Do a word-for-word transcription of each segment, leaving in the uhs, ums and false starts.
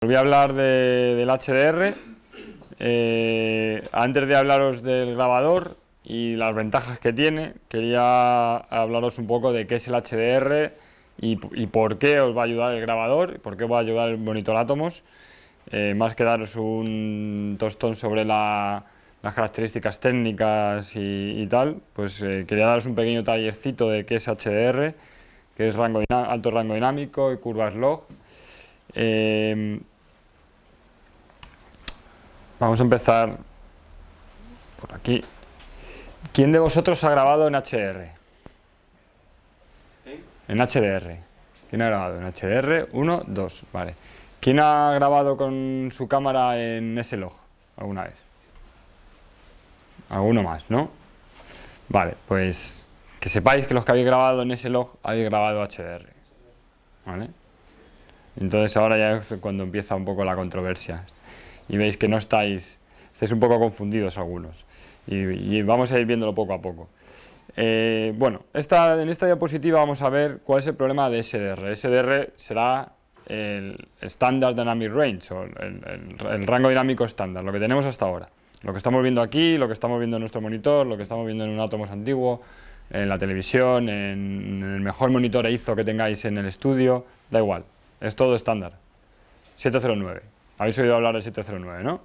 Voy a hablar de, del H D R. Eh, antes de hablaros del grabador y las ventajas que tiene, quería hablaros un poco de qué es el H D R y, y por qué os va a ayudar el grabador, por qué os va a ayudar el monitor Atomos. Eh, más que daros un tostón sobre la, las características técnicas y, y tal, pues eh, quería daros un pequeño tallercito de qué es H D R, que es rango, alto rango dinámico y curvas log. Eh, vamos a empezar por aquí. ¿Quién de vosotros ha grabado en H D R? ¿Eh? En H D R. ¿Quién ha grabado en H D R? Uno, dos, vale. ¿Quién ha grabado con su cámara en S log alguna vez? Alguno más, ¿no? Vale, pues que sepáis que los que habéis grabado en S log habéis grabado H D R, ¿vale? Entonces ahora ya es cuando empieza un poco la controversia y veis que no estáis, estáis un poco confundidos algunos y, y vamos a ir viéndolo poco a poco. Eh, bueno, esta, en esta diapositiva vamos a ver cuál es el problema de S D R. S D R será el Standard Dynamic Range, o el, el, el rango dinámico estándar, lo que tenemos hasta ahora. Lo que estamos viendo aquí, lo que estamos viendo en nuestro monitor, lo que estamos viendo en un Atomos antiguo, en la televisión, en, en el mejor monitor I S O que tengáis en el estudio, da igual, es todo estándar. siete cero nueve, habéis oído hablar del siete cero nueve, ¿no?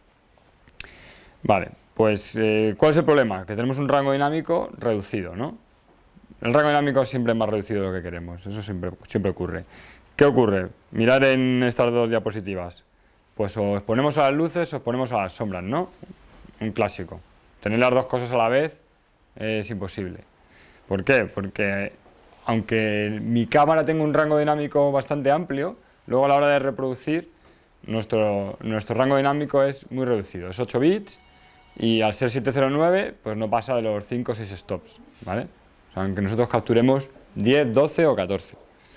Vale, pues eh, ¿cuál es el problema? Que tenemos un rango dinámico reducido, ¿no? El rango dinámico siempre es más reducido de lo que queremos, eso siempre, siempre ocurre. ¿Qué ocurre? Mirad en estas dos diapositivas. Pues o os ponemos a las luces o os ponemos a las sombras, ¿no? Un clásico. Tener las dos cosas a la vez es imposible. ¿Por qué? Porque aunque mi cámara tenga un rango dinámico bastante amplio, luego a la hora de reproducir, nuestro, nuestro rango dinámico es muy reducido. Es ocho bits y al ser siete cero nueve, pues no pasa de los cinco o seis stops, ¿vale? O sea, aunque nosotros capturemos diez, doce o catorce.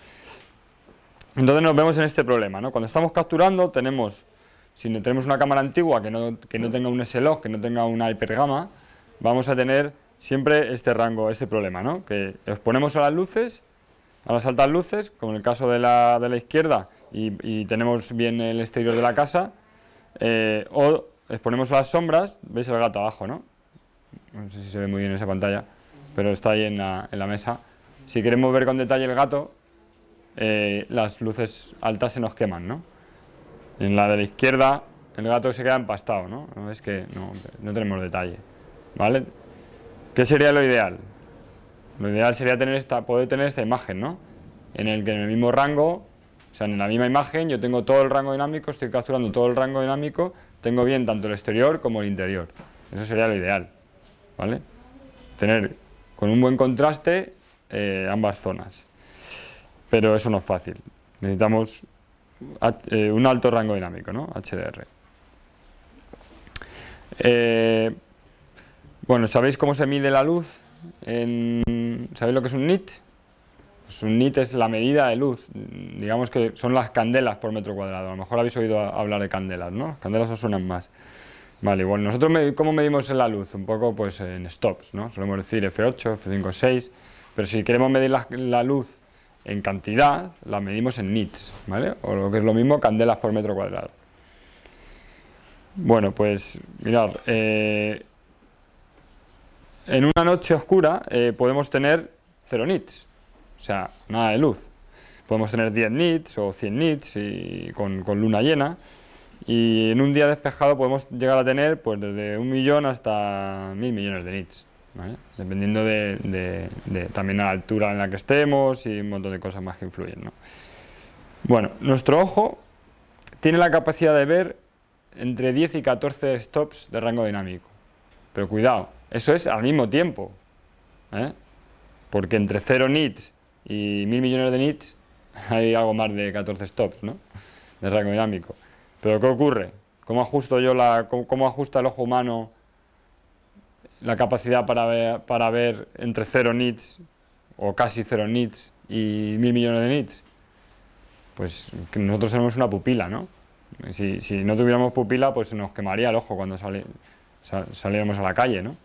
Entonces nos vemos en este problema, ¿no? Cuando estamos capturando tenemos, si no tenemos una cámara antigua que no, que no tenga un S log, que no tenga una hipergama, vamos a tener siempre este rango, este problema, ¿no? Que exponemos a las luces, a las altas luces, como en el caso de la, de la izquierda, y, y tenemos bien el exterior de la casa, eh, o exponemos a las sombras, veis el gato abajo, ¿no? No sé si se ve muy bien en esa pantalla, pero está ahí en la, en la mesa. Si queremos ver con detalle el gato, Eh, las luces altas se nos queman, ¿no? En la de la izquierda el gato se queda empastado, ¿no? ¿No? Es que no, no tenemos detalle, ¿vale? ¿Qué sería lo ideal? Lo ideal sería tener esta, poder tener esta imagen, ¿no? En el que en el mismo rango, o sea, en la misma imagen yo tengo todo el rango dinámico, estoy capturando todo el rango dinámico, tengo bien tanto el exterior como el interior. Eso sería lo ideal, ¿vale? Tener con un buen contraste eh, ambas zonas. Pero eso no es fácil, necesitamos eh, un alto rango dinámico, ¿no? H D R. Eh, bueno, ¿sabéis cómo se mide la luz? En, ¿sabéis lo que es un nit? Pues un nit es la medida de luz, digamos que son las candelas por metro cuadrado. A lo mejor habéis oído hablar de candelas, ¿no? Las candelas os suenan más. Vale, bueno, nosotros ¿cómo medimos la luz? Un poco pues en stops, ¿no? Solemos decir F ocho, F cinco, seis, pero si queremos medir la, la luz en cantidad, la medimos en nits, ¿vale? O lo que es lo mismo, candelas por metro cuadrado. Bueno, pues mirad, eh, en una noche oscura eh, podemos tener cero nits, o sea, nada de luz. Podemos tener diez nits o cien nits y con, con luna llena, y en un día despejado podemos llegar a tener pues desde un millón hasta mil millones de nits. ¿Vale? Dependiendo de, de, de también la altura en la que estemos y un montón de cosas más que influyen, ¿no? Bueno, nuestro ojo tiene la capacidad de ver entre diez y catorce stops de rango dinámico, pero cuidado, eso es al mismo tiempo, ¿eh? Porque entre cero nits y mil millones de nits hay algo más de catorce stops, ¿no? De rango dinámico. Pero ¿qué ocurre? ¿Cómo ajusto yo la, cómo, cómo ajusta el ojo humano la capacidad para ver, para ver entre cero nits o casi cero nits y mil millones de nits? Pues que nosotros tenemos una pupila, ¿no? Si, si no tuviéramos pupila, pues nos quemaría el ojo cuando sali, sal, saliéramos a la calle, ¿no?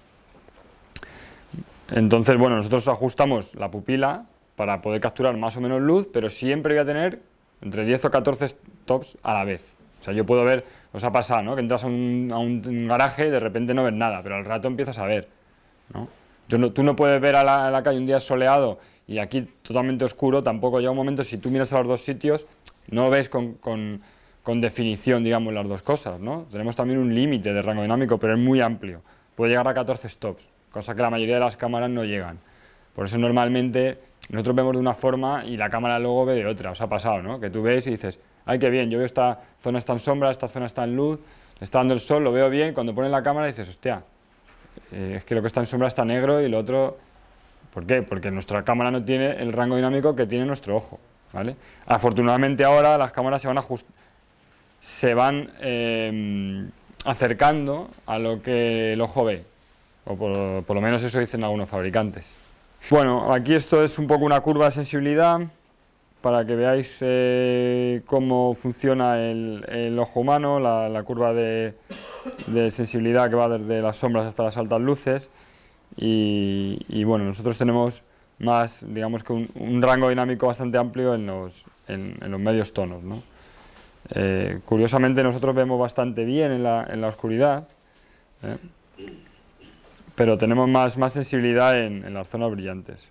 Entonces, bueno, nosotros ajustamos la pupila para poder capturar más o menos luz, pero siempre voy a tener entre diez o catorce stops a la vez. O sea, yo puedo ver, os ha pasado, ¿no? Que entras a un, a un garaje y de repente no ves nada, pero al rato empiezas a ver, ¿no? Yo no, tú no puedes ver a la, a la calle un día soleado y aquí totalmente oscuro, tampoco llega un momento, si tú miras a los dos sitios, no ves con, con, con definición, digamos, las dos cosas, ¿no? Tenemos también un límite de rango dinámico, pero es muy amplio. Puede llegar a catorce stops, cosa que la mayoría de las cámaras no llegan. Por eso normalmente nosotros vemos de una forma y la cámara luego ve de otra. Os ha pasado, ¿no? Que tú ves y dices, ay, qué bien, yo veo esta zona está en sombra, esta zona está en luz, le está dando el sol, lo veo bien. Cuando pones la cámara dices, hostia, eh, es que lo que está en sombra está negro y lo otro... ¿Por qué? Porque nuestra cámara no tiene el rango dinámico que tiene nuestro ojo, ¿vale? Afortunadamente ahora las cámaras se van, ajust se van eh, acercando a lo que el ojo ve, o por, por lo menos eso dicen algunos fabricantes. Bueno, aquí esto es un poco una curva de sensibilidad para que veáis eh, cómo funciona el, el ojo humano, la, la curva de, de sensibilidad que va desde las sombras hasta las altas luces. Y, y bueno, nosotros tenemos más, digamos que un, un rango dinámico bastante amplio en los, en, en los medios tonos, ¿no? Eh, curiosamente nosotros vemos bastante bien en la, en la oscuridad, ¿eh? Pero tenemos más, más sensibilidad en, en las zonas brillantes.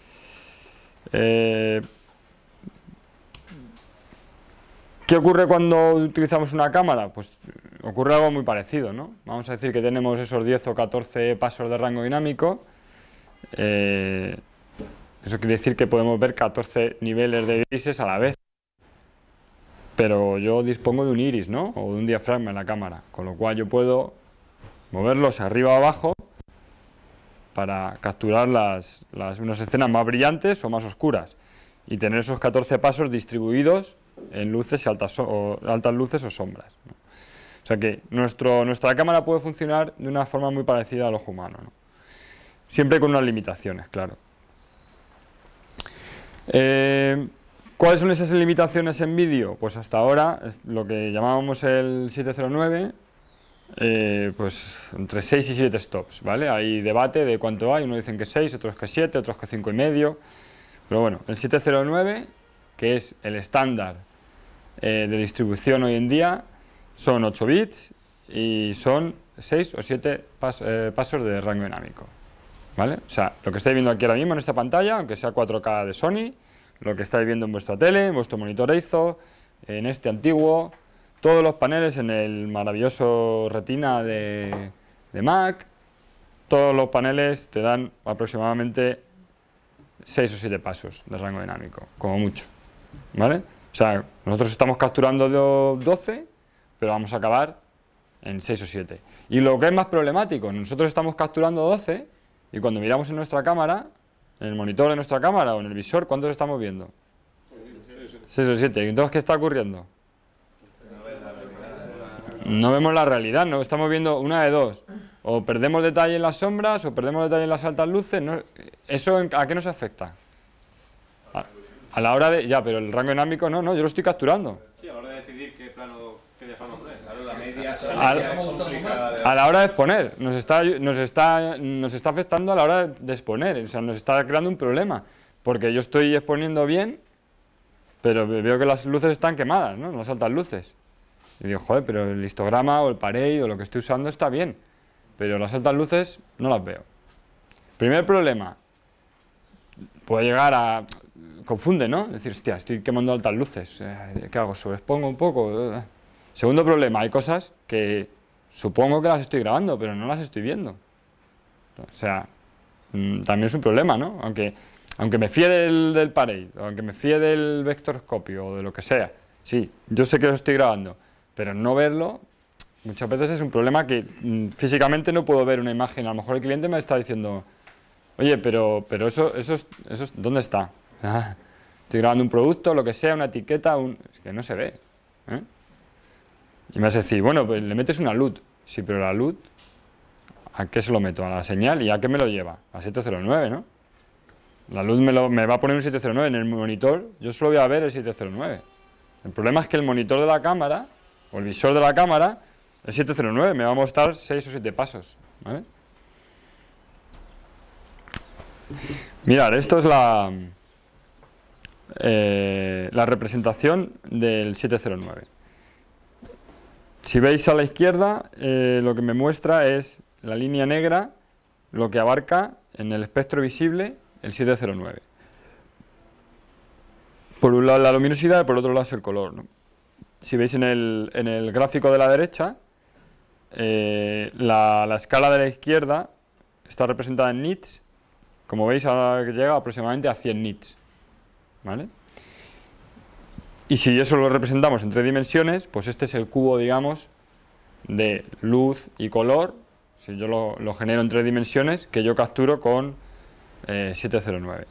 Eh, ¿Qué ocurre cuando utilizamos una cámara? Pues ocurre algo muy parecido, ¿no? Vamos a decir que tenemos esos diez o catorce pasos de rango dinámico. Eh, eso quiere decir que podemos ver catorce niveles de grises a la vez. Pero yo dispongo de un iris, ¿no? O de un diafragma en la cámara, con lo cual yo puedo moverlos arriba o abajo para capturar las, las, unas escenas más brillantes o más oscuras y tener esos catorce pasos distribuidos en luces y altas, o, altas luces o sombras, ¿no? O sea que nuestro, nuestra cámara puede funcionar de una forma muy parecida al ojo humano, ¿no? Siempre con unas limitaciones, claro. Eh, ¿Cuáles son esas limitaciones en vídeo? Pues hasta ahora lo que llamábamos el siete cero nueve, eh, pues entre seis y siete stops, ¿vale? Hay debate de cuánto hay, unos dicen que seis, otros que siete, otros que cinco y medio, pero bueno, el siete cero nueve, que es el estándar eh, de distribución hoy en día, son ocho bits y son seis o siete pas eh, pasos de rango dinámico, ¿vale? O sea, lo que estáis viendo aquí ahora mismo en esta pantalla, aunque sea cuatro K de Sony, lo que estáis viendo en vuestra tele, en vuestro monitor Eizo, en este antiguo, todos los paneles en el maravilloso Retina de, de Mac, todos los paneles te dan aproximadamente seis o siete pasos de rango dinámico, como mucho, ¿vale? O sea, nosotros estamos capturando doce, pero vamos a acabar en seis o siete. Y lo que es más problemático, nosotros estamos capturando doce y cuando miramos en nuestra cámara, en el monitor de nuestra cámara o en el visor, ¿cuántos estamos viendo? seis o siete. Entonces, ¿qué está ocurriendo? No vemos la realidad, no estamos viendo una de dos. O perdemos detalle en las sombras o perdemos detalle en las altas luces. ¿No? ¿Eso a qué nos afecta? A, a la hora de... Ya, pero el rango dinámico no, no, yo lo estoy capturando. Sí, a la hora de decidir qué plano, qué diafragma poner. Claro, la media, A, la media es complicada de... a la hora de exponer, nos está, nos, está, nos está afectando a la hora de exponer, o sea, nos está creando un problema. Porque yo estoy exponiendo bien, pero veo que las luces están quemadas, ¿no? Las altas luces. Y digo, joder, pero el histograma o el Parade o lo que estoy usando está bien, pero las altas luces no las veo. Primer problema, puede llegar a... confunde, ¿no? Decir, hostia, estoy quemando altas luces, ¿qué hago? ¿Sobreexpongo un poco? Segundo problema, hay cosas que supongo que las estoy grabando, pero no las estoy viendo. O sea, también es un problema, ¿no? Aunque, aunque me fíe del, del Parade, aunque me fíe del vectorscopio o de lo que sea, sí, yo sé que lo estoy grabando, pero no verlo, muchas veces es un problema que mm, físicamente no puedo ver una imagen. A lo mejor el cliente me está diciendo, oye, pero, pero eso, eso, es, eso es, ¿dónde está? Ah, estoy grabando un producto, lo que sea, una etiqueta, un... es que no se ve, ¿eh? Y me vas a decir, bueno, pues le metes una luz. Sí, pero la luz, ¿a qué se lo meto? A la señal, ¿y a qué me lo lleva? A siete cero nueve, ¿no? La luz me, lo, me va a poner un siete cero nueve en el monitor, yo solo voy a ver el siete cero nueve. El problema es que el monitor de la cámara, o el visor de la cámara, el siete cero nueve, me va a mostrar seis o siete pasos, ¿vale? Mirad, esto es la... eh, la representación del siete cero nueve. Si veis a la izquierda, eh, lo que me muestra es la línea negra, lo que abarca en el espectro visible el siete cero nueve. Por un lado la luminosidad y por otro lado es el color, ¿no? Si veis en el, en el gráfico de la derecha, eh, la, la escala de la izquierda está representada en nits. Como veis, ahora llega aproximadamente a cien nits, ¿vale? Y si eso lo representamos en tres dimensiones, pues este es el cubo, digamos, de luz y color. Si yo lo, lo genero en tres dimensiones, que yo capturo con eh, siete cero nueve.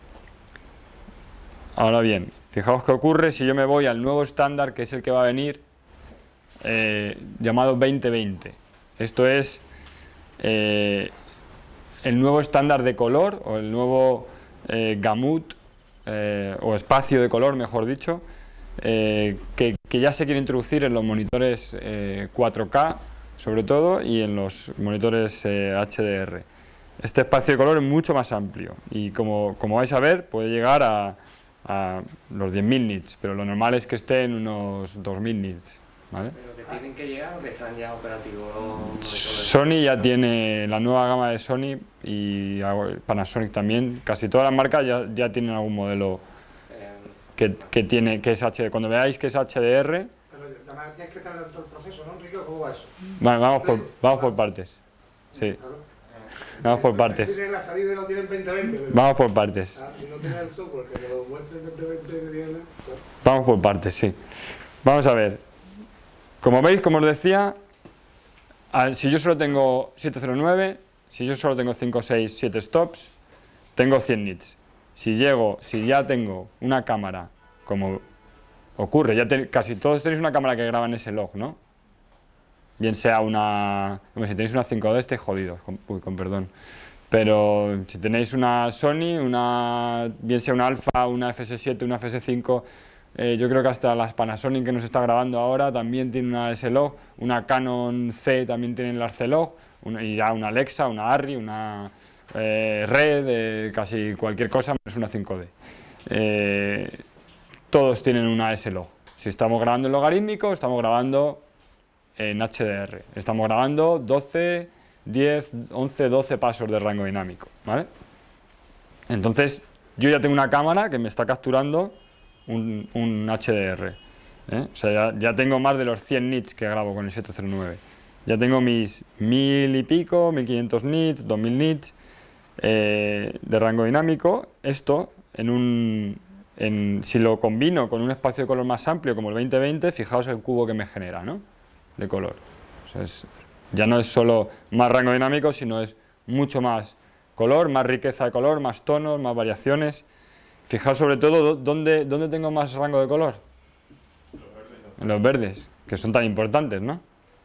Ahora bien, fijaos qué ocurre si yo me voy al nuevo estándar, que es el que va a venir, eh, llamado veinte veinte. Esto es eh, el nuevo estándar de color, o el nuevo eh, gamut, eh, o espacio de color, mejor dicho, eh, que, que ya se quiere introducir en los monitores eh, cuatro K, sobre todo, y en los monitores eh, H D R. Este espacio de color es mucho más amplio, y como, como vais a ver, puede llegar a, a los diez mil nits, pero lo normal es que esté en unos dos mil nits, ¿vale? ¿Pero que tienen que llegar o que están ya operativos? Sony ya tiene la nueva gama de Sony y Panasonic también. Casi todas las marcas ya, ya tienen algún modelo que, que, tiene, que es H D R. Cuando veáis que es H D R... Pero además tienes que tener todo el proceso, ¿no, Enrique? ¿Cómo va eso? Bueno, vamos por, vamos por partes. Sí. Claro. Vamos por partes. Tienen la salida y no tienen veinte veinte. Pero... Vamos por partes. Ah, si no tienes el software que te lo muestre en veinte veinte, tiene... Claro. Vamos por partes, sí. Vamos a ver. Como veis, como os decía, si yo solo tengo siete cero nueve, si yo solo tengo cinco, seis, siete stops, tengo cien nits. Si llego, si ya tengo una cámara, como ocurre, ya te, casi todos tenéis una cámara que graba en ese log, ¿no? Bien sea una... Bueno, si tenéis una cinco D, estáis jodidos, con, uy, con perdón. Pero si tenéis una Sony, una, bien sea una Alpha, una F S siete, una F S cinco... Eh, yo creo que hasta las Panasonic que nos está grabando ahora también tiene una S-Log, una Canon C también tiene la C-Log, y ya una Alexa, una Arri, una eh, Red, eh, casi cualquier cosa menos una cinco D. Eh, todos tienen una S-Log. Si estamos grabando en logarítmico, estamos grabando en H D R. Estamos grabando doce, diez, once, doce pasos de rango dinámico, ¿vale? Entonces, yo ya tengo una cámara que me está capturando Un, un H D R, ¿eh? O sea, ya, ya tengo más de los cien nits que grabo con el siete cero nueve. Ya tengo mis mil y pico, mil quinientos nits, dos mil nits eh, de rango dinámico. Esto, en un, en, si lo combino con un espacio de color más amplio como el veinte veinte, fijaos el cubo que me genera, ¿no? De color. O sea, es, ya no es solo más rango dinámico, sino es mucho más color, más riqueza de color, más tonos, más variaciones. Fijaos sobre todo dónde, dónde tengo más rango de color. En los verdes, que son tan importantes, ¿no?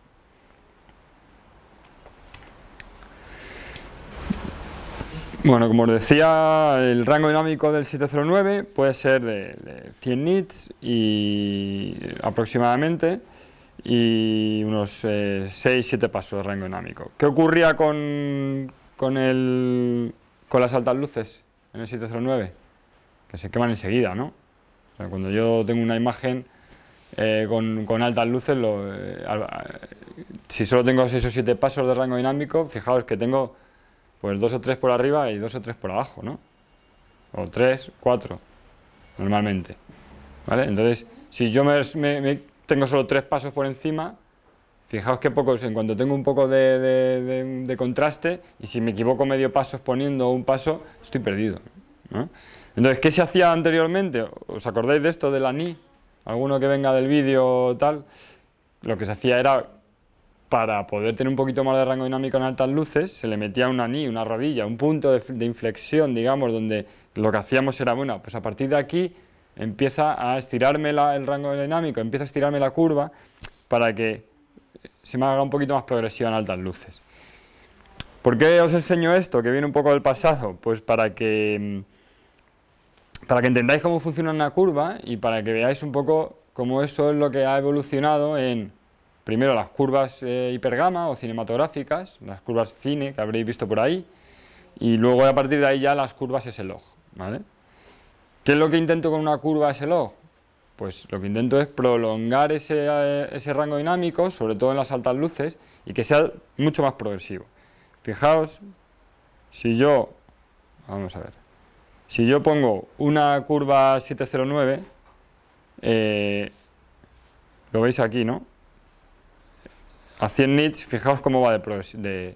Bueno, como os decía, el rango dinámico del siete cero nueve puede ser de, de cien nits y aproximadamente, y unos eh, seis siete pasos de rango dinámico. ¿Qué ocurría con, con, el, con las altas luces en el siete cero nueve? Que se queman enseguida, ¿no? O sea, cuando yo tengo una imagen eh, con, con altas luces, lo, eh, si solo tengo seis o siete pasos de rango dinámico, fijaos que tengo pues dos o tres por arriba y dos o tres por abajo, ¿no? O tres, cuatro, normalmente, ¿vale? Entonces, si yo me, me, me tengo solo tres pasos por encima, fijaos que pocos, en cuanto tengo un poco de, de, de, de contraste, y si me equivoco medio paso poniendo un paso, estoy perdido, ¿no? Entonces, ¿qué se hacía anteriormente? ¿Os acordáis de esto de la N I? ¿Alguno que venga del vídeo tal? Lo que se hacía era, para poder tener un poquito más de rango dinámico en altas luces, se le metía una N I, una rodilla, un punto de, de inflexión, digamos, donde lo que hacíamos era, bueno, pues a partir de aquí empieza a estirarme la, el rango dinámico, empieza a estirarme la curva para que se me haga un poquito más progresiva en altas luces. ¿Por qué os enseño esto, que viene un poco del pasado? Pues para que... para que entendáis cómo funciona una curva y para que veáis un poco cómo eso es lo que ha evolucionado en, primero, las curvas eh, hipergama o cinematográficas, las curvas cine que habréis visto por ahí, y luego a partir de ahí ya las curvas S-Log, ¿vale? ¿Qué es lo que intento con una curva S-Log? Pues lo que intento es prolongar ese, eh, ese rango dinámico, sobre todo en las altas luces, y que sea mucho más progresivo. Fijaos, si yo, vamos a ver, si yo pongo una curva siete cero nueve, eh, lo veis aquí, ¿no? A cien nits, fijaos cómo va de, de,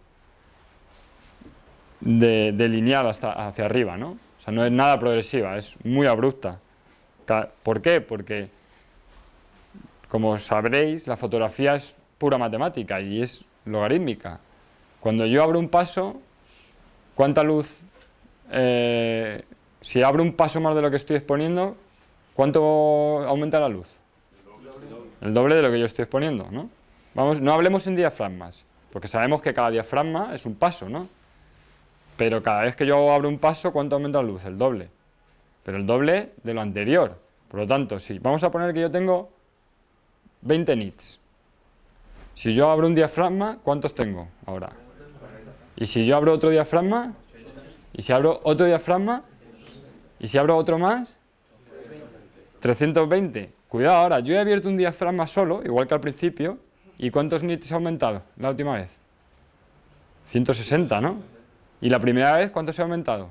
de, de lineal hasta hacia arriba, ¿no? O sea, no es nada progresiva, es muy abrupta. ¿Por qué? Porque, como sabréis, la fotografía es pura matemática y es logarítmica. Cuando yo abro un paso, ¿cuánta luz? Eh, si abro un paso más de lo que estoy exponiendo, ¿cuánto aumenta la luz? El doble de lo que yo estoy exponiendo, ¿no? Vamos, no hablemos en diafragmas, porque sabemos que cada diafragma es un paso, ¿no? Pero cada vez que yo abro un paso, ¿cuánto aumenta la luz? El doble. Pero el doble de lo anterior. Por lo tanto, si vamos a poner que yo tengo veinte nits. Si yo abro un diafragma, ¿cuántos tengo ahora? Y si yo abro otro diafragma, y si abro otro diafragma, y si abro otro más, trescientos veinte. Cuidado ahora, yo he abierto un diafragma solo, igual que al principio, ¿y cuántos nits ha aumentado la última vez? ciento sesenta, ¿no? ¿Y la primera vez cuánto se ha aumentado?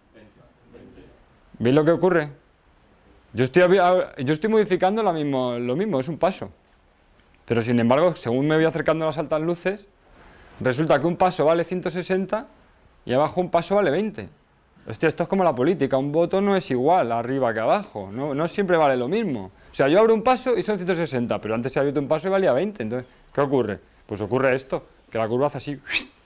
¿Veis lo que ocurre? Yo estoy, yo estoy modificando lo mismo, lo mismo, es un paso. Pero sin embargo, según me voy acercando a las altas luces, resulta que un paso vale ciento sesenta y abajo un paso vale veinte. Hostia, esto es como la política, un voto no es igual arriba que abajo, no, no siempre vale lo mismo. O sea, yo abro un paso y son ciento sesenta, pero antes he abierto un paso y valía veinte. Entonces, ¿qué ocurre? Pues ocurre esto, que la curva hace así.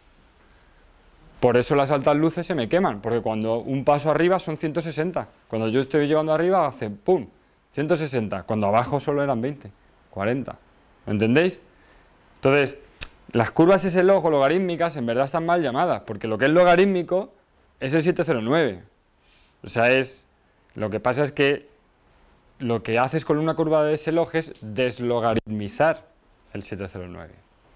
Por eso las altas luces se me queman, porque cuando un paso arriba son ciento sesenta. Cuando yo estoy llegando arriba hace ¡pum! ciento sesenta. Cuando abajo solo eran veinte, cuarenta. ¿Lo entendéis? Entonces, las curvas S-Log o logarítmicas en verdad están mal llamadas, porque lo que es logarítmico es el siete cero nueve. O sea, es... Lo que pasa es que lo que haces con una curva de S-Log es deslogaritmizar el siete cero nueve.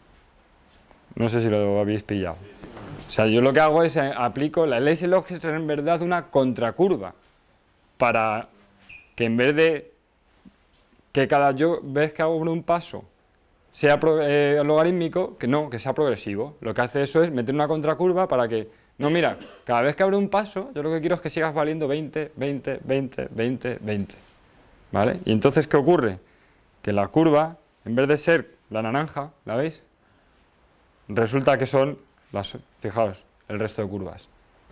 No sé si lo habéis pillado. O sea, yo lo que hago es eh, aplico la S-Log, es en verdad una contracurva para que en vez de que cada yo, vez que hago un paso sea pro, eh, logarítmico, que no, que sea progresivo. Lo que hace eso es meter una contracurva para que, no, mira, cada vez que abro un paso, yo lo que quiero es que sigas valiendo veinte, veinte, veinte, veinte, veinte. ¿Vale? Y entonces, ¿qué ocurre? Que la curva, en vez de ser la naranja, ¿la veis? Resulta que son las, fijaos, el resto de curvas.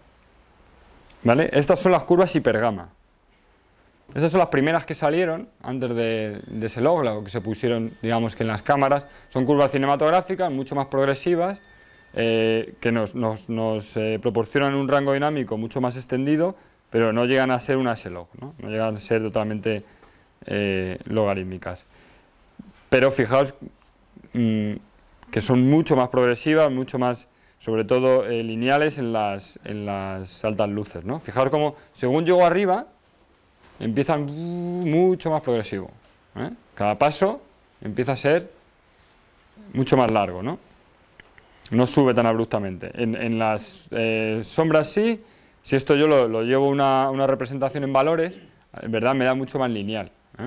¿Vale? Estas son las curvas hipergama. Estas son las primeras que salieron antes de, de S-Log, o que se pusieron, digamos, que en las cámaras. Son curvas cinematográficas, mucho más progresivas, eh, que nos, nos, nos eh, proporcionan un rango dinámico mucho más extendido, pero no llegan a ser una S-Log, ¿no? No llegan a ser totalmente eh, logarítmicas. Pero fijaos mmm, que son mucho más progresivas, mucho más, sobre todo, eh, lineales en las, en las altas luces, ¿no? Fijaos cómo, según llego arriba, empiezan mucho más progresivo, ¿eh? Cada paso empieza a ser mucho más largo, ¿no? No sube tan abruptamente. En, en las eh, sombras sí, si esto yo lo, lo llevo una, una representación en valores, en verdad me da mucho más lineal, ¿eh?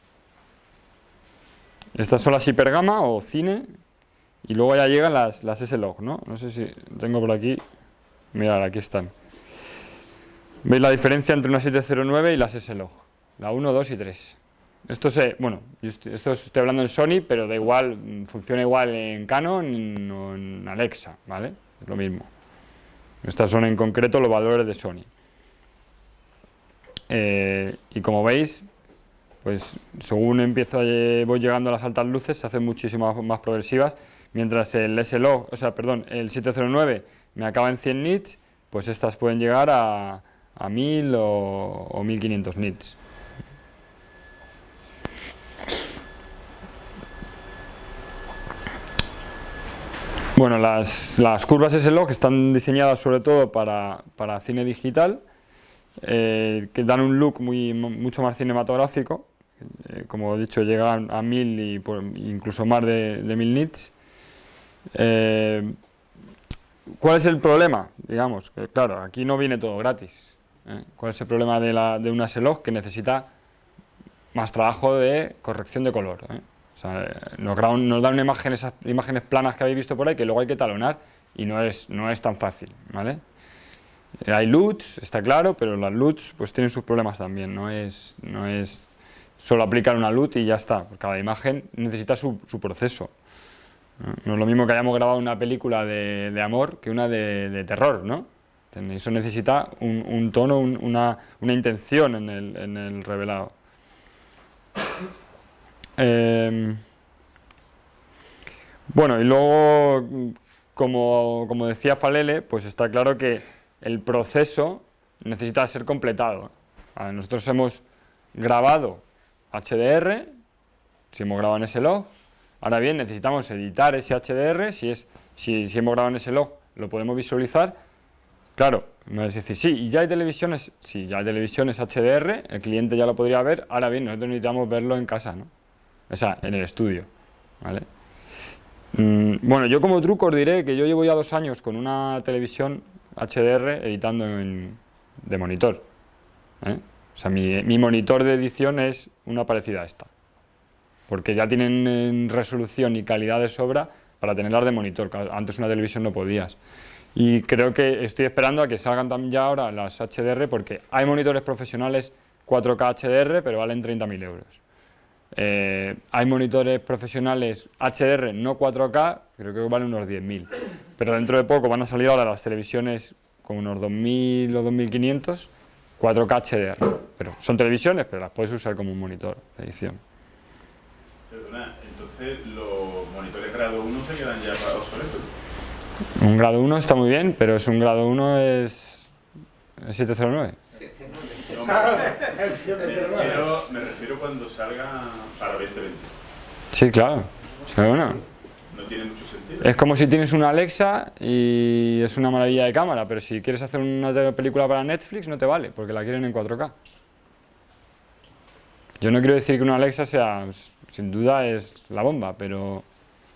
Estas son las hipergama o cine, y luego ya llegan las, las S-Log, ¿no? No sé si tengo por aquí, mirad, aquí están. ¿Veis la diferencia entre una siete cero nueve y las S-Log? La uno, dos y tres. Esto se, bueno, esto estoy hablando en Sony, pero da igual, funciona igual en Canon o en Alexa, ¿vale? Es lo mismo. Estas son en concreto los valores de Sony. Eh, y como veis, pues según empiezo, voy llegando a las altas luces, se hacen muchísimo más progresivas, mientras el S-Log, o sea, perdón, el siete cero nueve me acaba en cien nits, pues estas pueden llegar a a mil o, o mil quinientos nits. Bueno, las, las curvas S-Log están diseñadas sobre todo para, para cine digital, eh, que dan un look muy, mucho más cinematográfico, eh, como he dicho, llegan a mil y por, incluso más de, de mil nits. Eh, ¿Cuál es el problema? Digamos, que claro, aquí no viene todo gratis. ¿eh? ¿Cuál es el problema de, la, de una S L O G? Que necesita más trabajo de corrección de color, ¿eh? O sea, nos, graban, nos dan una imagen, esas imágenes planas que habéis visto por ahí, que luego hay que talonar y no es, no es tan fácil, ¿vale? Hay L U Ts, está claro, pero las L U Ts pues tienen sus problemas también, no es, no es solo aplicar una L U T y ya está, cada imagen necesita su, su proceso. No es lo mismo que hayamos grabado una película de, de amor que una de, de terror, ¿no? Eso necesita un, un tono, un, una, una intención en el, en el revelado. Eh, bueno, y luego, como, como decía Falele, pues está claro que el proceso necesita ser completado. Vale, nosotros hemos grabado H D R, si hemos grabado en S L O G. Ahora bien, necesitamos editar ese H D R, si, es, si, si hemos grabado en S L O G lo podemos visualizar. Claro, me vais a decir, sí, y ya hay televisiones, sí, ya hay televisiones H D R, el cliente ya lo podría ver, ahora bien, nosotros necesitamos verlo en casa, ¿no? O sea, en el estudio, ¿vale? Mm, bueno, yo como truco os diré que yo llevo ya dos años con una televisión H D R editando en, de monitor, ¿eh? O sea, mi, mi monitor de edición es una parecida a esta, porque ya tienen resolución y calidad de sobra para tenerlas de monitor, antes una televisión no podías. Y creo que estoy esperando a que salgan también ya ahora las H D R, porque hay monitores profesionales cuatro K H D R, pero valen treinta mil euros. Eh, hay monitores profesionales H D R no cuatro K, creo que valen unos diez mil. Pero dentro de poco van a salir ahora las televisiones con unos dos mil o dos mil quinientos, cuatro K H D R. Pero son televisiones, pero las puedes usar como un monitor de edición. Perdona, entonces los monitores grado uno se quedan ya para obsoletos. Un grado uno está muy bien, pero es un grado uno es siete cero nueve. No, me, refiero, me refiero cuando salga para veinte veinte. Sí, claro. Pero bueno, No tiene mucho sentido. es como si tienes una Alexa y es una maravilla de cámara, pero si quieres hacer una película para Netflix no te vale, porque la quieren en cuatro K. Yo no quiero decir que una Alexa sea, sin duda es la bomba, pero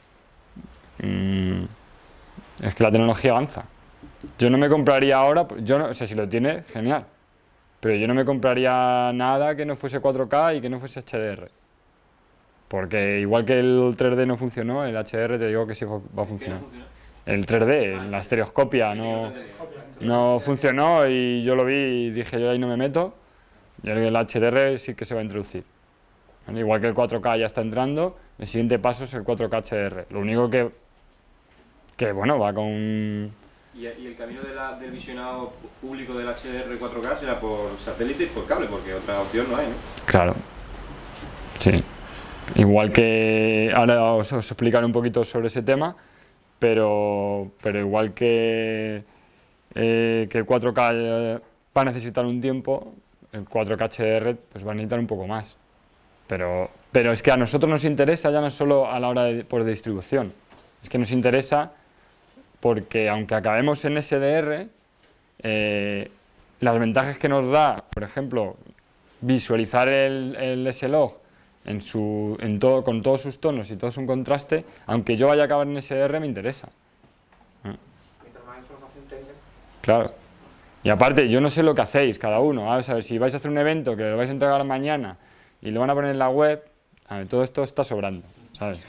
mmm, es que la tecnología avanza. Yo no me compraría ahora, yo no, o sea, si lo tiene, genial, pero yo no me compraría nada que no fuese cuatro K y que no fuese H D R. Porque igual que el tres D no funcionó, el H D R te digo que sí va a funcionar. El tres D, la estereoscopia no, no funcionó y yo lo vi y dije yo ahí no me meto. Y el H D R sí que se va a introducir. ¿Vale? Igual que el cuatro K ya está entrando, el siguiente paso es el cuatro K H D R. Lo único que, que bueno, va con... ¿Y, y el camino de la, del visionado público del H D R cuatro K será por satélite y por cable? Porque otra opción no hay, ¿no? Claro, sí. Igual que ahora os, os explicaré un poquito sobre ese tema, pero, pero igual que, eh, que el cuatro K va a necesitar un tiempo, el cuatro K H D R pues va a necesitar un poco más. Pero, pero es que a nosotros nos interesa ya no solo a la hora de, por distribución, es que nos interesa porque aunque acabemos en S D R, eh, las ventajas que nos da, por ejemplo, visualizar el, el S L O G en su, en todo, con todos sus tonos y todo su contraste, aunque yo vaya a acabar en S D R me interesa. Claro. Y aparte, yo no sé lo que hacéis cada uno. Vamos a ver, si vais a hacer un evento que lo vais a entregar mañana y lo van a poner en la web, a ver, todo esto está sobrando, ¿sabes?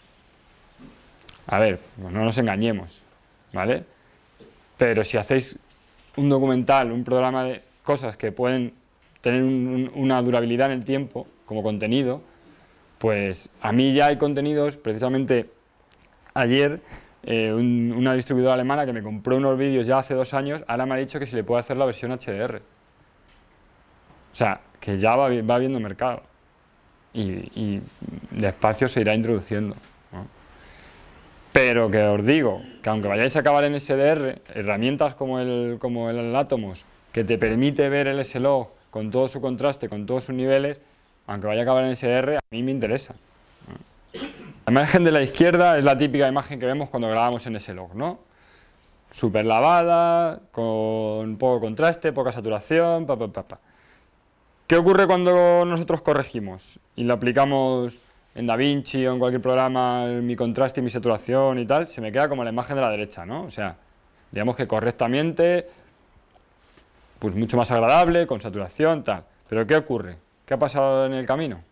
A ver, pues no nos engañemos, ¿vale? Pero si hacéis un documental, un programa de cosas que pueden tener un, un, una durabilidad en el tiempo, como contenido, pues a mí ya hay contenidos, precisamente ayer eh, un, una distribuidora alemana que me compró unos vídeos ya hace dos años, ahora me ha dicho que se le puede hacer la versión H D R. O sea, que ya va, va viendo mercado y, y despacio se irá introduciendo, ¿no? Pero que os digo, que aunque vayáis a acabar en S D R, herramientas como el, como el Atomos, que te permite ver el S L O G con todo su contraste, con todos sus niveles, aunque vaya a acabar en S D R, a mí me interesa. La imagen de la izquierda es la típica imagen que vemos cuando grabamos en S L O G, ¿no? Súper lavada, con poco contraste, poca saturación, pa, pa, pa, pa. ¿Qué ocurre cuando nosotros corregimos y lo aplicamos en DaVinci o en cualquier programa, mi contraste y mi saturación y tal? Se me queda como la imagen de la derecha, ¿no? O sea, digamos que correctamente pues mucho más agradable, con saturación, tal. Pero ¿qué ocurre? ¿Qué ha pasado en el camino?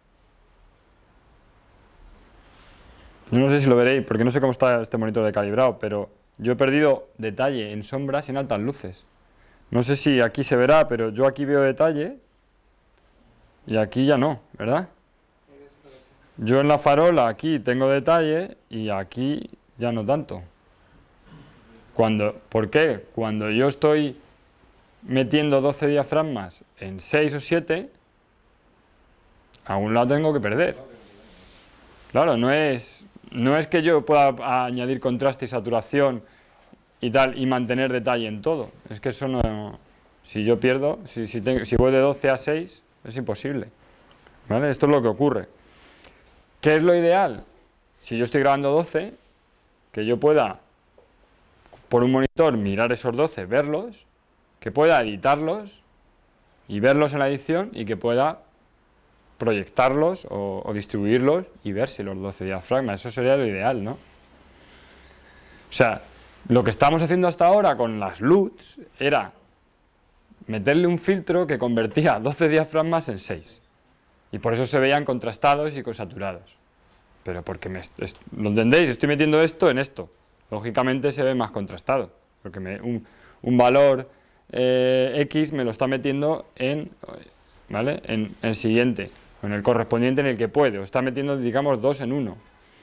Yo no sé si lo veréis, porque no sé cómo está este monitor de calibrado, pero yo he perdido detalle en sombras y en altas luces. No sé si aquí se verá, pero yo aquí veo detalle y aquí ya no, ¿verdad? Yo en la farola aquí tengo detalle y aquí ya no tanto. Cuando, ¿por qué? Cuando yo estoy metiendo doce diafragmas en seis o siete, a un lado tengo que perder. Claro, no es, no es que yo pueda añadir contraste y saturación y tal y mantener detalle en todo. Es que eso no... Si yo pierdo, si, si, tengo, si voy de doce a seis, es imposible. ¿Vale? Esto es lo que ocurre. ¿Qué es lo ideal? Si yo estoy grabando doce, que yo pueda, por un monitor, mirar esos doce, verlos, que pueda editarlos y verlos en la edición y que pueda proyectarlos o, o distribuirlos y ver si los doce diafragmas. Eso sería lo ideal, ¿no? O sea, lo que estábamos haciendo hasta ahora con las L U Ts era meterle un filtro que convertía doce diafragmas en seis. Y por eso se veían contrastados y consaturados. Pero porque, me, es, ¿lo entendéis? Estoy metiendo esto en esto. Lógicamente se ve más contrastado. Porque me, un, un valor eh, X me lo está metiendo en, ¿vale? en el siguiente, en el correspondiente en el que puede. O está metiendo, digamos, dos en uno.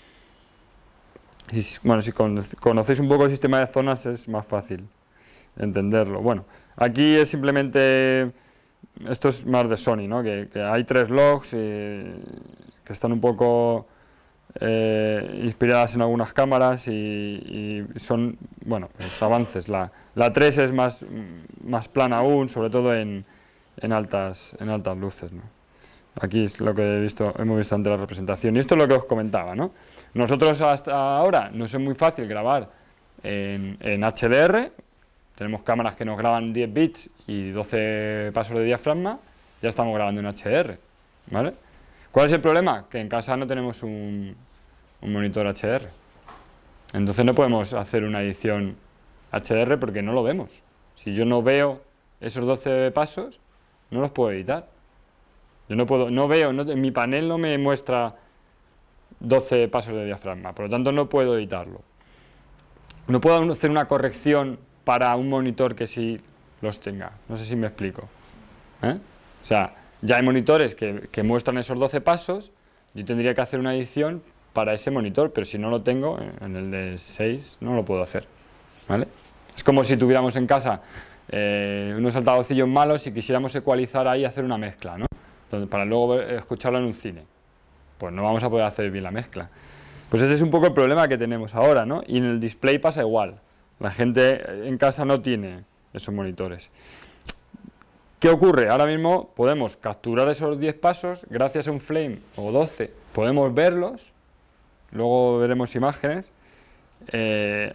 Y, bueno, si conocéis un poco el sistema de zonas es más fácil entenderlo. Bueno, aquí es simplemente... Esto es más de Sony, ¿no? Que, que hay tres logs y, que están un poco eh, inspiradas en algunas cámaras y, y son, bueno, pues avances. La, la tres es más, más plana aún, sobre todo en, en, altas, en altas luces, ¿no? Aquí es lo que he visto, hemos visto ante la representación. Y esto es lo que os comentaba, ¿no? Nosotros hasta ahora nos es muy fácil grabar en, en H D R. Tenemos cámaras que nos graban diez bits y doce pasos de diafragma, ya estamos grabando en H D R, ¿vale? ¿Cuál es el problema? Que en casa no tenemos un, un monitor H D R. Entonces no podemos hacer una edición H D R porque no lo vemos. Si yo no veo esos doce pasos, no los puedo editar. Yo no puedo, no veo, no, en mi panel no me muestra doce pasos de diafragma, por lo tanto no puedo editarlo. No puedo hacer una corrección para un monitor que sí los tenga. No sé si me explico. ¿Eh? O sea, ya hay monitores que, que muestran esos doce pasos, yo tendría que hacer una edición para ese monitor, pero si no lo tengo, en el de seis no lo puedo hacer. ¿Vale? Es como si tuviéramos en casa eh, unos altavocillos malos y quisiéramos ecualizar ahí y hacer una mezcla, ¿no? Entonces, para luego escucharlo en un cine. Pues no vamos a poder hacer bien la mezcla. Pues ese es un poco el problema que tenemos ahora, ¿no? Y en el display pasa igual. La gente en casa no tiene esos monitores. ¿Qué ocurre? Ahora mismo podemos capturar esos diez pasos, gracias a un flame o doce, podemos verlos, luego veremos imágenes. Eh,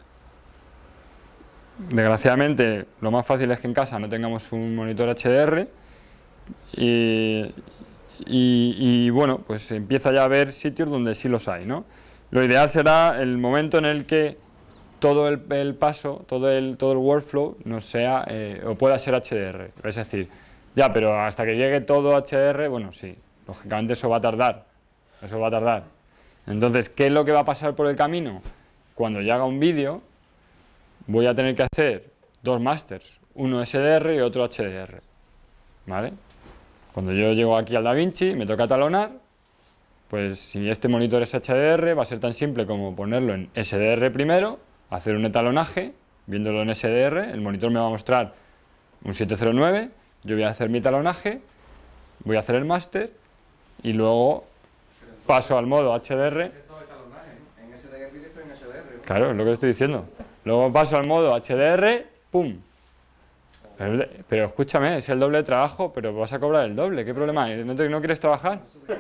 desgraciadamente, lo más fácil es que en casa no tengamos un monitor H D R y, y, y bueno, pues empieza ya a haber sitios donde sí los hay, ¿no? Lo ideal será el momento en el que todo el, el paso, todo el, todo el workflow no sea, eh, o pueda ser H D R. Es decir, ya, pero hasta que llegue todo H D R, bueno, sí, lógicamente eso va a tardar, eso va a tardar. Entonces, ¿qué es lo que va a pasar por el camino? Cuando yo haga un vídeo, voy a tener que hacer dos masters, uno S D R y otro H D R, ¿vale? Cuando yo llego aquí al DaVinci, me toca talonar, pues si este monitor es H D R, va a ser tan simple como ponerlo en S D R primero, hacer un etalonaje, viéndolo en S D R, el monitor me va a mostrar un siete cero nueve, yo voy a hacer mi etalonaje, voy a hacer el máster y luego paso al modo H D R. Claro, es lo que estoy diciendo. Luego paso al modo H D R, ¡pum! Pero, pero escúchame, es el doble de trabajo, pero vas a cobrar el doble, ¿qué problema hay? ¿No, te, no quieres trabajar?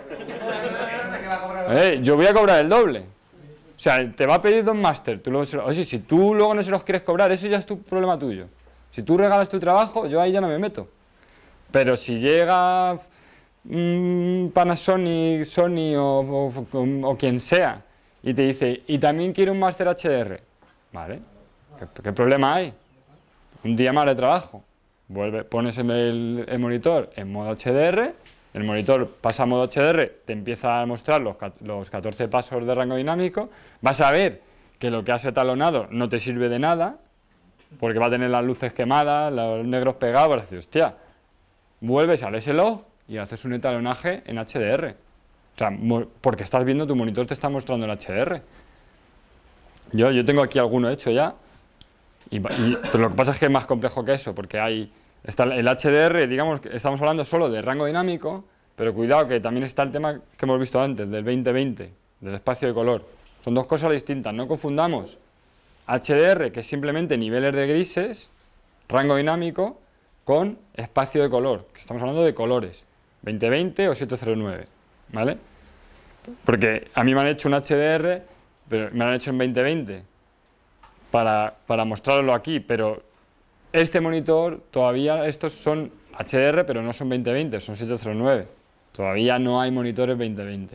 Eh, yo voy a cobrar el doble. O sea, te va a pedir dos máster, tú luego se lo, oye, si tú luego no se los quieres cobrar, eso ya es tu problema tuyo. Si tú regalas tu trabajo, yo ahí ya no me meto. Pero si llega mmm, Panasonic, Sony o, o, o, o quien sea y te dice, y también quiero un máster H D R, ¿vale? ¿Qué, ¿Qué problema hay? Un día más de trabajo. vuelve, pones el, el monitor en modo H D R, el monitor pasa a modo H D R, te empieza a mostrar los, los catorce pasos de rango dinámico, vas a ver que lo que has etalonado no te sirve de nada, porque va a tener las luces quemadas, los negros pegados, vas a decir, hostia, vuelves al S-Log y haces un etalonaje en H D R. O sea, porque estás viendo, tu monitor te está mostrando el H D R. Yo, yo tengo aquí alguno hecho ya, y, y, pero lo que pasa es que es más complejo que eso, porque hay está el H D R, digamos que estamos hablando solo de rango dinámico, pero cuidado que también está el tema que hemos visto antes, del veinte veinte, del espacio de color. Son dos cosas distintas, no confundamos H D R, que es simplemente niveles de grises, rango dinámico, con espacio de color, que estamos hablando de colores, veinte veinte o setecientos nueve, ¿vale? Porque a mí me han hecho un H D R, pero me lo han hecho en veinte veinte para, para mostrarlo aquí, pero este monitor, todavía estos son H D R, pero no son veinte veinte, son setecientos nueve. Todavía no hay monitores veinte veinte.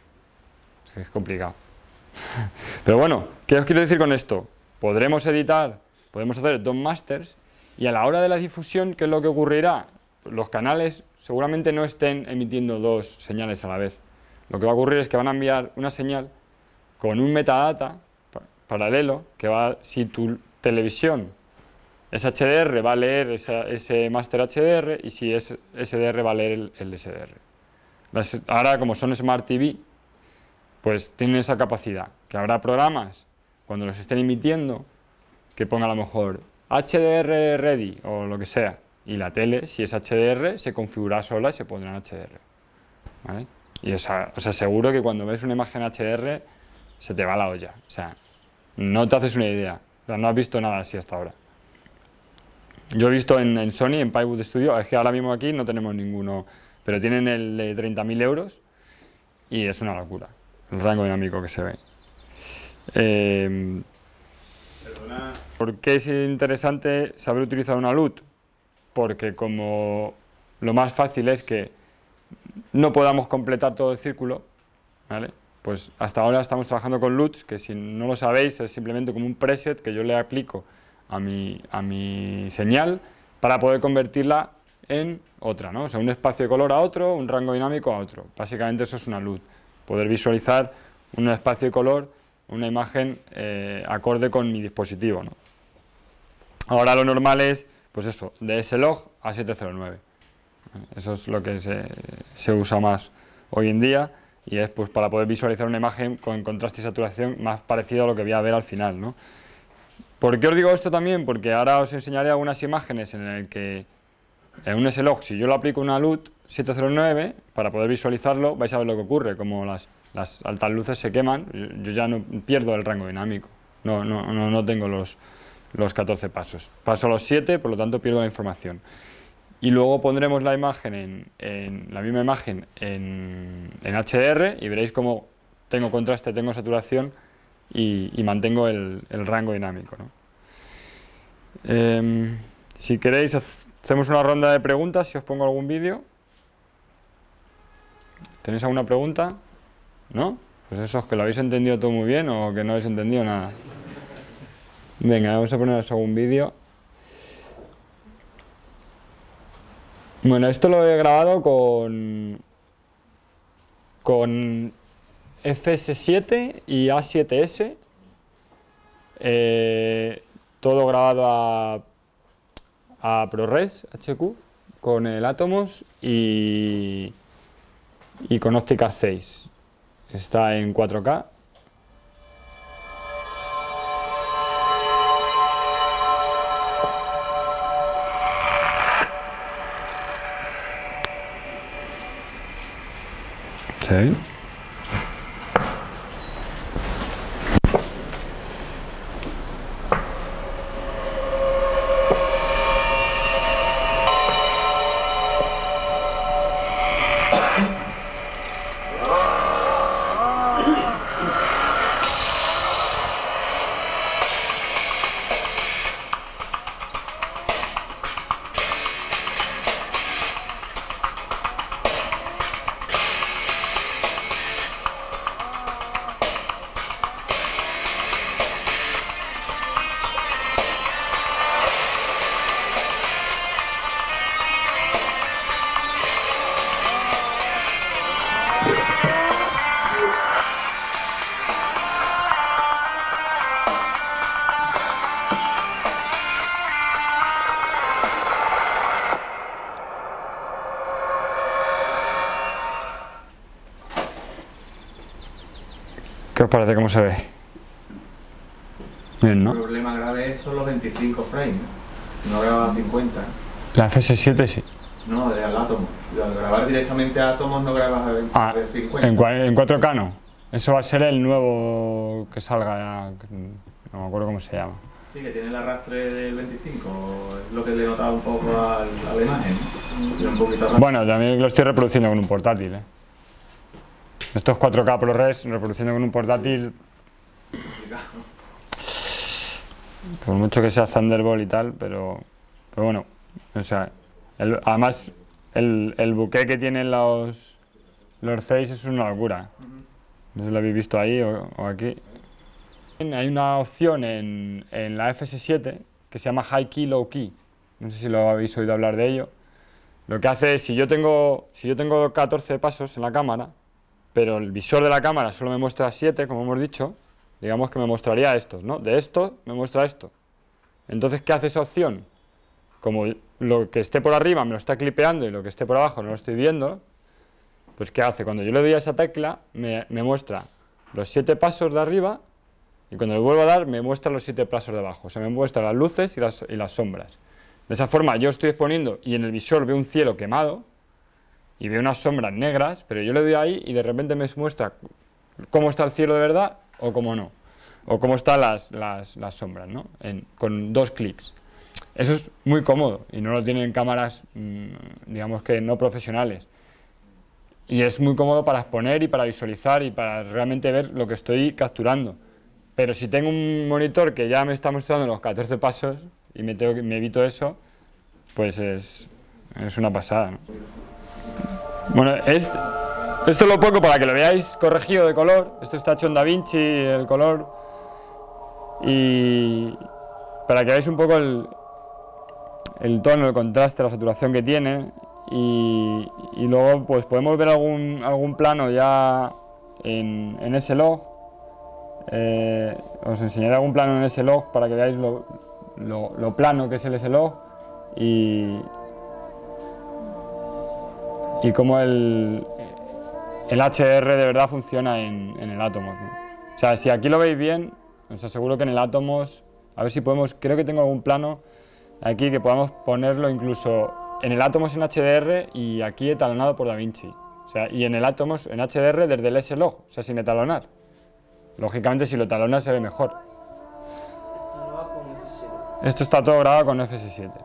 Es complicado. Pero bueno, ¿qué os quiero decir con esto? Podremos editar, podemos hacer dos masters, y a la hora de la difusión, ¿qué es lo que ocurrirá? Los canales seguramente no estén emitiendo dos señales a la vez. Lo que va a ocurrir es que van a enviar una señal con un metadata paralelo, que va, si tu televisión es H D R, va a leer esa, ese master H D R, y si es S D R, va a leer el, el S D R. Las, ahora, como son Smart T V, pues tienen esa capacidad, que habrá programas, cuando los estén emitiendo, que ponga a lo mejor H D R ready, o lo que sea, y la tele, si es H D R, se configurará sola y se pondrá en H D R. ¿Vale? Y os, os aseguro que cuando ves una imagen H D R, se te va la olla. O sea, no te haces una idea. O sea, no has visto nada así hasta ahora. Yo he visto en, en Sony, en Pinewood Studio, es que ahora mismo aquí no tenemos ninguno, pero tienen el de treinta mil euros y es una locura el rango dinámico que se ve. Eh, Perdona. ¿Por qué es interesante saber utilizar una L U T? Porque como lo más fácil es que no podamos completar todo el círculo, ¿vale? Pues hasta ahora estamos trabajando con L U Ts, que si no lo sabéis es simplemente como un preset que yo le aplico a mi, a mi señal para poder convertirla en otra, ¿no? O sea, un espacio de color a otro, un rango dinámico a otro. Básicamente eso es una L U T, poder visualizar un espacio de color, una imagen eh, acorde con mi dispositivo, ¿no? Ahora lo normal es, pues eso, de S-Log a setecientos nueve. Eso es lo que se, se usa más hoy en día, y es pues para poder visualizar una imagen con contraste y saturación más parecido a lo que voy a ver al final, ¿no? ¿Por qué os digo esto también? Porque ahora os enseñaré algunas imágenes en las que en un S-Log, si yo lo aplico una L U T setecientos nueve, para poder visualizarlo, vais a ver lo que ocurre, como las, las altas luces se queman, yo ya no pierdo el rango dinámico, no, no, no, no tengo los, los catorce pasos, paso los siete, por lo tanto pierdo la información. Y luego pondremos la imagen, en, en la misma imagen en, en H D R, y veréis cómo tengo contraste, tengo saturación y, y mantengo el, el rango dinámico, ¿no? Eh, si queréis, hacemos una ronda de preguntas, si os pongo algún vídeo. ¿Tenéis alguna pregunta? ¿No? Pues eso es que lo habéis entendido todo muy bien o que no habéis entendido nada. Venga, vamos a poneros algún vídeo. Bueno, esto lo he grabado con, con F S siete y A siete S, eh, todo grabado a, a ProRes H Q con el Atomos y, y con OptiCAD seis. Está en cuatro K. Sí. ¿Qué os parece cómo se ve? Bien, ¿no? El problema grave son los veinticinco frames, no graba a cincuenta. La F S siete sí. No, de al átomo. Al grabar directamente a átomos no grabas a Ah, cincuenta. en, cua- en cuatro K no. Eso va a ser el nuevo que salga, que no me acuerdo cómo se llama. Sí, que tiene el arrastre del veinticinco, es lo que le he notado un poco al- a la imagen. Tiene un poquito de arrastre. Bueno, también lo estoy reproduciendo con un portátil, ¿eh? Esto es cuatro K ProRes, reproduciendo con un portátil. Por mucho que sea Thunderbolt y tal, pero, pero bueno, o sea, el- además el, el bokeh que tienen los, los Zeiss es una locura. No sé si lo habéis visto ahí o, o aquí. Hay una opción en, en la F S siete que se llama High Key, Low Key. No sé si lo habéis oído hablar de ello. Lo que hace es, si yo tengo, si yo tengo catorce pasos en la cámara, pero el visor de la cámara solo me muestra siete, como hemos dicho, digamos que me mostraría estos, ¿no? De esto me muestra esto. Entonces, ¿qué hace esa opción? Como lo que esté por arriba me lo está clipeando y lo que esté por abajo no lo estoy viendo, pues ¿qué hace? Cuando yo le doy a esa tecla, me, me muestra los siete pasos de arriba y cuando le vuelvo a dar, me muestra los siete pasos de abajo. O sea, me muestra las luces y las, y las sombras. De esa forma, yo estoy exponiendo y en el visor veo un cielo quemado y veo unas sombras negras, pero yo le doy ahí y de repente me muestra cómo está el cielo de verdad o cómo no. O cómo están las, las, las sombras, ¿no? En, con dos clics. Eso es muy cómodo y no lo tienen cámaras, mmm, digamos que no profesionales. Y es muy cómodo para exponer y para visualizar y para realmente ver lo que estoy capturando. Pero si tengo un monitor que ya me está mostrando los catorce pasos y me, tengo, me evito eso, pues es, es una pasada, ¿no? Bueno, es, esto lo pongo para que lo veáis corregido de color. Esto está hecho en DaVinci, el color. Y para que veáis un poco el, el tono, el contraste, la saturación que tiene. Y, y luego pues podemos ver algún, algún plano ya en, en S-Log. Eh, os enseñaré algún plano en S-Log para que veáis lo, lo, lo plano que es el S-Log y, y cómo el, el H D R de verdad funciona en, en el Atomos, ¿no? O sea, si aquí lo veis bien, os aseguro que en el Atomos, a ver si podemos, creo que tengo algún plano aquí que podamos ponerlo incluso en el Atomos en H D R y aquí etalonado por DaVinci. O sea, y en el Atomos en H D R desde el S-Log, o sea, sin etalonar. Lógicamente, si lo talonas se ve mejor. Esto está todo grabado con F S siete.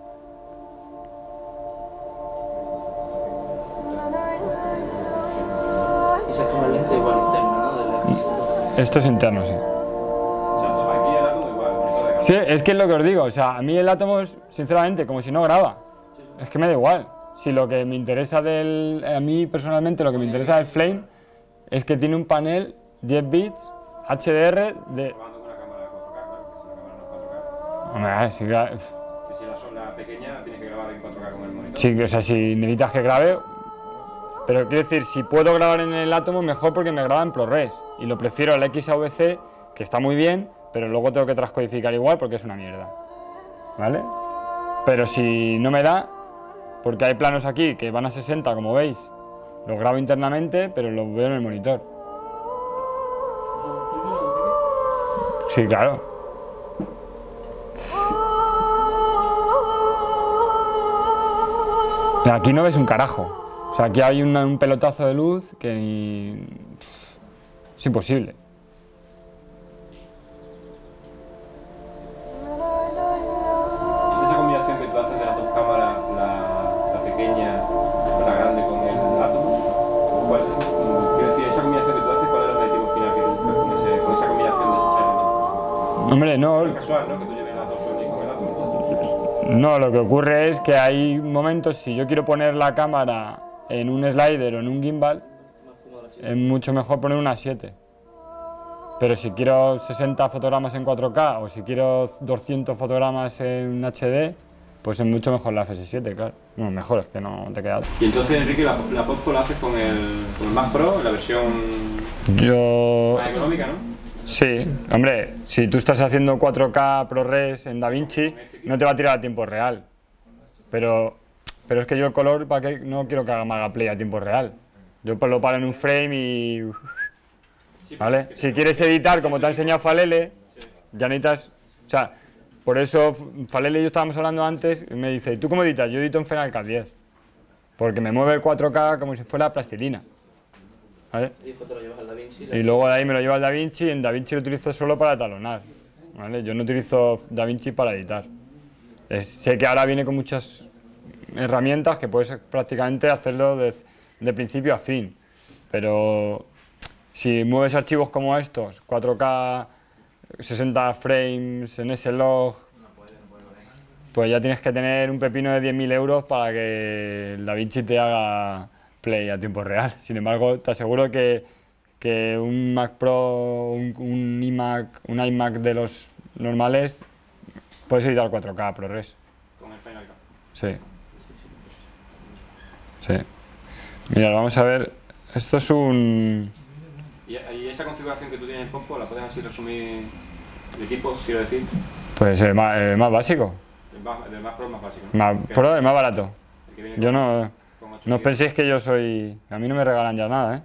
Y esa es como el lente igual interno, ¿no? Del F S siete. Esto es interno, sí. O sea, aquí el átomo igual, bonito de cámara. Sí, es que es lo que os digo. O sea, a mí el Atomos, sinceramente, como si no graba. Es que me da igual. Si lo que me interesa del... A mí, personalmente, lo que me interesa del Flame es que tiene un panel diez bits H D R de... Grabando con una cámara cuatro K, claro, porque si una cámara no es cuatro K. Hombre, a ver, si gra- Que si la sombra pequeña tienes que grabar en cuatro K con el monitor. sí, o sea, si necesitas que grabe... Pero quiero decir, si puedo grabar en el Atomos, mejor porque me graba en ProRes. Y lo prefiero al X A V C, que está muy bien, pero luego tengo que transcodificar igual porque es una mierda. ¿Vale? Pero si no me da, porque hay planos aquí que van a sesenta, como veis, los grabo internamente, pero los veo en el monitor. Sí, claro. Aquí no ves un carajo. O sea, aquí hay una- un pelotazo de luz que ni... es imposible. ¿Es esa combinación que tú haces de las dos cámaras, la, la pequeña con la grande con el átomo? ¿Cuál, quiero decir, esa combinación que tú haces, ¿cuál es el objetivo final que tú buscas con, ese, con esa combinación de esos elementos? Hombre, no... Es casual, ¿no? Que tú lleves las dos Sony con el átomo. No, lo que ocurre es que hay momentos, si yo quiero poner la cámara en un slider o en un gimbal, es mucho mejor poner una siete. Pero si quiero sesenta fotogramas en cuatro K o si quiero doscientos fotogramas en H D, pues es mucho mejor la F S siete, claro. Bueno, mejor, es que no te queda. Y entonces, Enrique, la, la Postco la haces con el, con el Mac Pro, la versión Yo... más económica, ¿no? Sí, hombre, si tú estás haciendo cuatro K ProRes en DaVinci, no te va a tirar a tiempo real. Pero, pero es que yo el color, ¿para qué? No quiero que haga, me haga play a tiempo real. Yo pues lo paro en un frame y... Sí, ¿vale? Si quieres editar como te ha enseñado Falele, ya necesitas, o sea, por eso Falele y yo estábamos hablando antes, y me dice, ¿tú cómo editas? Yo edito en Final Cut diez, porque me mueve el cuatro K como si fuera plastilina, ¿vale? Y después te lo llevas al DaVinci. Y luego de ahí me lo llevo al DaVinci y en DaVinci lo utilizo solo para talonar, ¿vale? Yo no utilizo DaVinci para editar. Es, sé que ahora viene con muchas herramientas que puedes prácticamente hacerlo de, de principio a fin, pero si mueves archivos como estos, cuatro K, sesenta frames en S-Log, pues ya tienes que tener un pepino de diez mil euros para que el DaVinci te haga play a tiempo real. Sin embargo, te aseguro que, que un Mac Pro, un, un iMac, un iMac de los normales, puedes editar cuatro K ProRes. Con el Final Cut. Sí. Sí. Mira, vamos a ver. Esto es un... Y, y esa configuración que tú tienes en Compo, ¿la puedes así resumir de equipo, quiero decir? Pues el más, el más básico. El más, el más Pro, el más básico, ¿no? Más Que- Pro, el más barato. el que viene Yo con- no... con ocho No os gigas. penséis que yo soy... A mí no me regalan ya nada, ¿eh?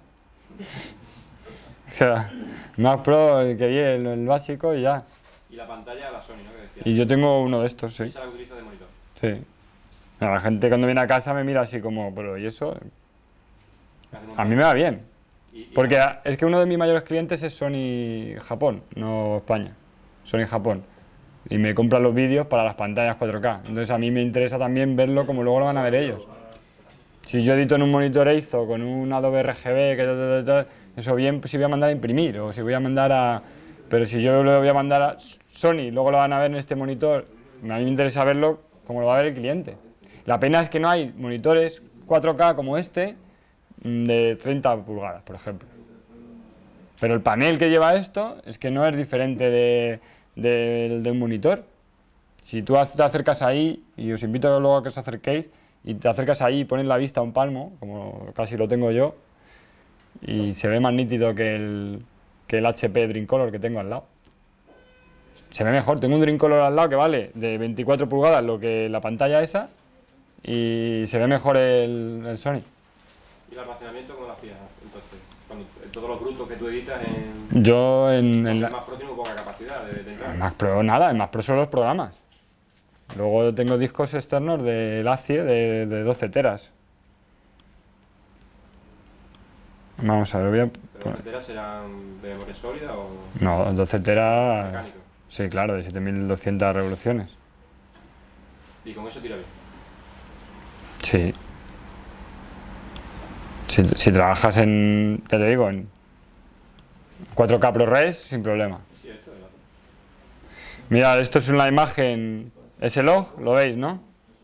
O sea, Mac Pro, el que vi, el, el básico y ya. Y la pantalla, la Sony, ¿no? Que decía. Y yo tengo uno de estos, sí. Esa la que utilizas de monitor. Sí. La gente cuando viene a casa me mira así como, pero ¿y eso? Que hace un A mí me va bien. Y- y- Porque es que uno de mis mayores clientes es Sony Japón, no España. Sony Japón. Y me compran los vídeos para las pantallas cuatro K. Entonces a mí me interesa también verlo como luego lo van a ver ellos. Si yo edito en un monitor Eizo con un Adobe R G B, que tal, tal, tal, eso bien si voy a mandar a imprimir o si voy a mandar a... Pero si yo lo voy a mandar a Sony, luego lo van a ver en este monitor, a mí me interesa verlo como lo va a ver el cliente. La pena es que no hay monitores cuatro K como este mm, de treinta pulgadas, por ejemplo. Pero el panel que lleva esto es que no es diferente de, de, de un monitor. Si tú te acercas ahí, y os invito luego a que os acerquéis, y te acercas ahí y pones la vista a un palmo, como casi lo tengo yo, y se ve más nítido que el, que el H P Dreamcolor que tengo al lado. Se ve mejor, tengo un Dreamcolor al lado que vale de veinticuatro pulgadas lo que la pantalla esa, y se ve mejor el, el Sony. ¿Y el almacenamiento cómo lo hacías entonces? Cuando, todos los brutos que tú editas en... Yo en, en el la, Mac Pro tiene poca capacidad de, de entrar. en Mac Pro nada, en Mac Pro son los programas. Luego tengo discos externos del ACIE de, de doce teras. Vamos a ver, voy a ¿Pero poner- las enteras serán de memoria sólida o No, doce teras... mecánico? Sí, claro, de siete mil doscientas revoluciones. Y con eso tira bien. Sí. Si, si trabajas en, ya te digo, en cuatro K ProRes, sin problema. Sí, esto es la... Mirad, esto es una imagen S-Log, lo veis, ¿no?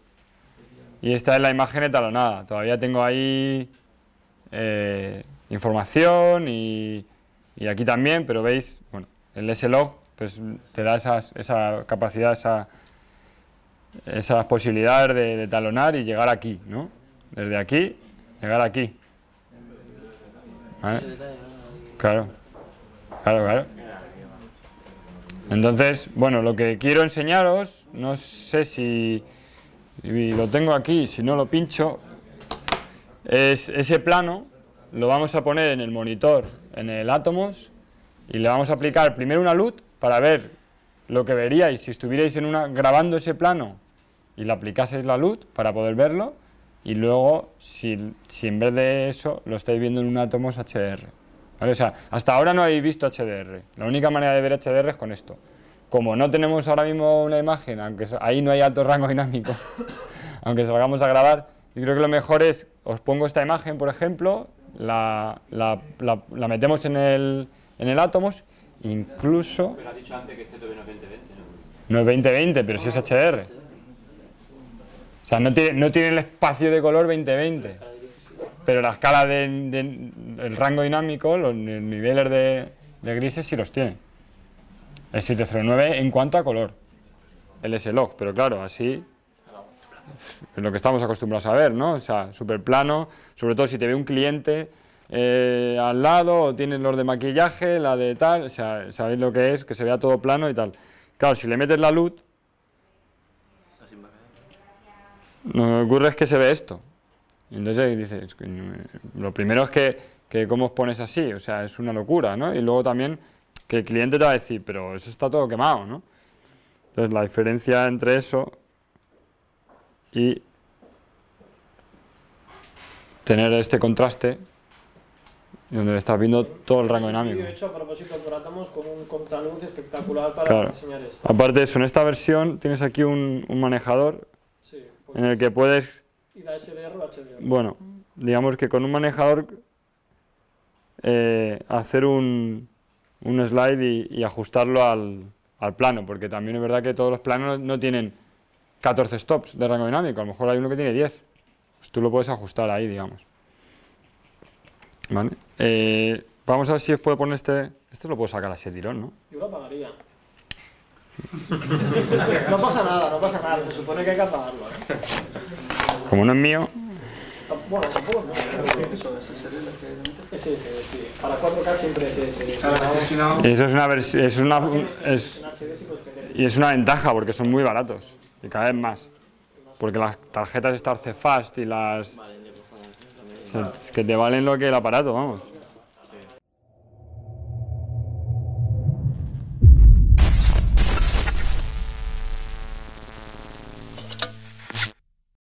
Y esta es la imagen etalonada. Todavía tengo ahí eh, información y, y aquí también, pero veis, bueno, el S-Log pues, te da esas, esa capacidad, esa, esas posibilidades de, de talonar y llegar aquí, ¿no? Desde aquí, llegar aquí. ¿Vale? Claro, claro, claro. Entonces, bueno, lo que quiero enseñaros, no sé si, si lo tengo aquí, si no lo pincho, es ese plano, lo vamos a poner en el monitor, en el Atomos, y le vamos a aplicar primero una luz para ver lo que veríais si estuvierais en una, grabando ese plano y le aplicaseis la luz para poder verlo, y luego, si, si en vez de eso lo estáis viendo en un Atomos H D R. ¿Vale? O sea, hasta ahora no habéis visto H D R. La única manera de ver H D R es con esto. Como no tenemos ahora mismo una imagen, aunque ahí no hay alto rango dinámico, aunque salgamos a grabar, yo creo que lo mejor es, os pongo esta imagen, por ejemplo, la, la, la, la metemos en el, en el Atomos, incluso, Pero has dicho antes que este todavía no es veinte veinte, ¿no? no es veinte veinte, pero sí es H D R. O sea, no tiene, no tiene el espacio de color veinte veinte. Pero la escala del de, de, el rango dinámico, los niveles de, de grises sí los tiene. El siete cero nueve en cuanto a color. El S-Log, pero claro, así es lo que estamos acostumbrados a ver, ¿no? O sea, súper plano, sobre todo si te ve un cliente eh, al lado, o tienes los de maquillaje, la de tal, o sea, sabéis lo que es, que se vea todo plano y tal. Claro, si le metes la luz, lo que ocurre es que se ve esto. Y entonces dices, lo primero es que que cómo os pones así, o sea, es una locura, ¿no? Y luego también que el cliente te va a decir, pero eso está todo quemado, ¿no? Entonces la diferencia entre eso y tener este contraste donde estás viendo todo el rango dinámico. De hecho, a propósito por átomos con un contraluz espectacular para Claro. enseñar esto. Aparte de eso, en esta versión tienes aquí un, un manejador Sí, pues, en el que puedes, y la S D R o H D R. bueno, digamos que con un manejador eh, hacer un, un slide y, y ajustarlo al, al plano, porque también es verdad que todos los planos no tienen catorce stops de rango dinámico, a lo mejor hay uno que tiene diez. Pues tú lo puedes ajustar ahí, digamos. ¿Vale? Eh, vamos a ver si os puedo poner este. Este lo puedo sacar así de tirón, ¿no? Yo lo apagaría. No pasa nada, no pasa nada. Se supone que hay que apagarlo, ¿eh? Como no es mío. Bueno, tampoco no. Eso es en serio lo que le metes. Sí, sí, sí. Para cuatro K siempre es ese. Y eso es una versión. Es una, es, En H D sí, pues, que te- y es una ventaja porque son muy baratos. Y cada vez más. Porque las tarjetas Star C Fast y las. Vale, de cojones, ¿eh? También. O sea, es que te valen lo que el aparato, vamos.